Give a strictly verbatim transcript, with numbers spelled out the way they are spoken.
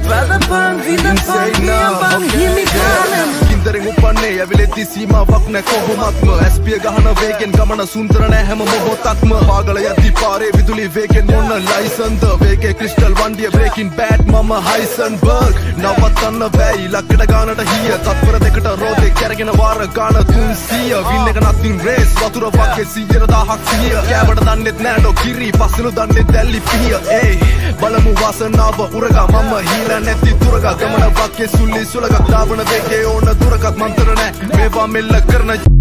වැදපන් විදපන් නියපන් හිමි කාලෙම කින්දරෙන් උපන්නේ ඇවිලෙද්දි සීමාවක් නැ කොහොමත්ම ඇස්පිය ගහන වේගෙන් ගමන සුන්දර නැ හැම මොහොතක්ම පාගල යද්දි පාරේ විදුලි වේගෙන් මොන ලයිසන්ද වේගේ ක්‍රිස්ටල් වන්ඩිය බ්‍රේකින් බෑඩ් මම හයිසන්බර්ග් නවත්තන්න බැයි ලක්කඩ ගානට හිය තත්පර දෙකට රෝදේ කැරගෙන වාර ගාන තුන්සිය වින් එක නතින් රේස් වතුර වගේ සියයට දහක් සිය කෑවට දන්නෙත් නෑඩෝ කිරි පස්සෙනු දන්නෙත් දැල්ලි පිය ඒ බලමු වාසනාව උරගා මම හීලා නැති දුරගා ගමන වගේ සුල්ලි සුලගක් දාවන වේගේ ඕන දුරකත් මන්තර නෑ මේවා මෙල්ල කරන